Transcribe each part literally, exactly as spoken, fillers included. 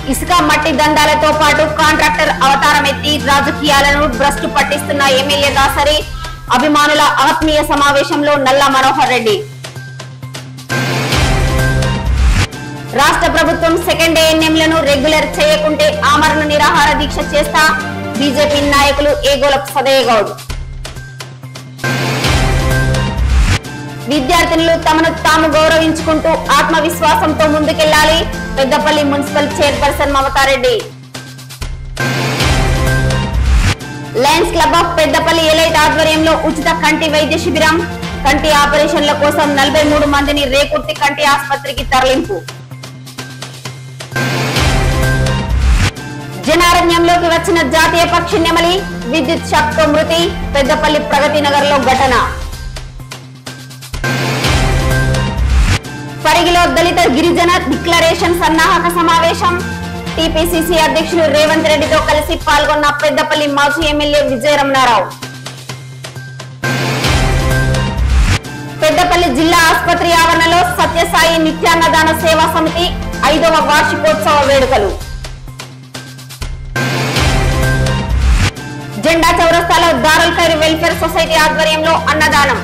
ఇసుక మట్టి దందాలతో పాటు కాంట్రాక్టర్ అవతారం ఎత్తి రాజకీయాలను భ్రష్టు పట్టిస్తున్న ఎమ్మెల్యే దాసరి అభిమానుల ఆత్మీయ సమావేశంలో నల్ల మనోహర్ రెడ్డి. రాష్ట్ర ప్రభుత్వం సెకండ్ ఏఎన్ఎంలను రెగ్యులర్ చేయకుంటే ఆమరణ నిరాహార దీక్ష చేస్తా బీజేపీ నాయకులు ఏగోలపు సదయ్య గౌడ్. విద్యార్థినులు తమను తాము గౌరవించుకుంటూ ఆత్మవిశ్వాసంతో ముందుకెళ్లాలి Peddapalli municipal chairperson Mamatha Reddy. Lions club of Peddapalli elite ఆధ్వర్యంలో ఉచిత కంటి వైద్య శిబిరం. కంటి ఆపరేషన్ల కోసం నలభై మూడు మందిని రేకుర్తి కంటి ఆసుపత్రికి తరలింపు. జనారణ్యంలోకి వచ్చిన జాతీయ పక్షి నెమలి విద్యుత్ షాక్ తో మృతి. పెద్దపల్లి ప్రగతి నగర్ లో ఘటన. పరిగిలో దళిత గిరిజన డిక్లరేషన్ సన్నాహక సమావేశం. టీపీసీసీ అధ్యక్షులు రేవంత్ రెడ్డితో కలిసి పాల్గొన్న పెద్దపల్లి మాజీ ఎమ్మెల్యే విజయరమణారావు. పెద్దపల్లి జిల్లా ఆసుపత్రి ఆవరణలో సత్యసాయి నిత్యాన్నదాన సేవా సమితి ఐదవ వార్షికోత్సవ వేడుకలు. జెండా చౌరస్తాలో దారుల్ ఖైర్ వెల్ఫేర్ సొసైటీ ఆధ్వర్యంలో అన్నదానం.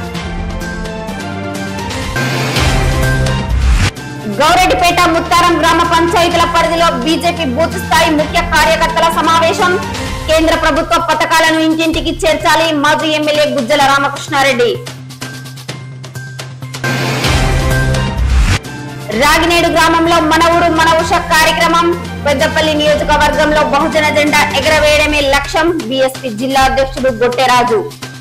గౌరెడ్డిపేట ముత్తారం గ్రామ పంచాయతీల పరిధిలో బీజేపీ బూత్ స్థాయి ముఖ్య కార్యకర్తల సమావేశం. కేంద్ర ప్రభుత్వ పథకాలను ఇంటింటికి చేర్చాలి మాజీ ఎమ్మెల్యే గుజ్జల రామకృష్ణారెడ్డి. రాగినేడు గ్రామంలో మన ఊరు మన ఉష కార్యక్రమం. పెద్దపల్లి నియోజకవర్గంలో బహుజన జెండా ఎగరవేయడమే లక్ష్యం. బీఎస్పీ జిల్లా అధ్యక్షుడు గొట్టెరాజు.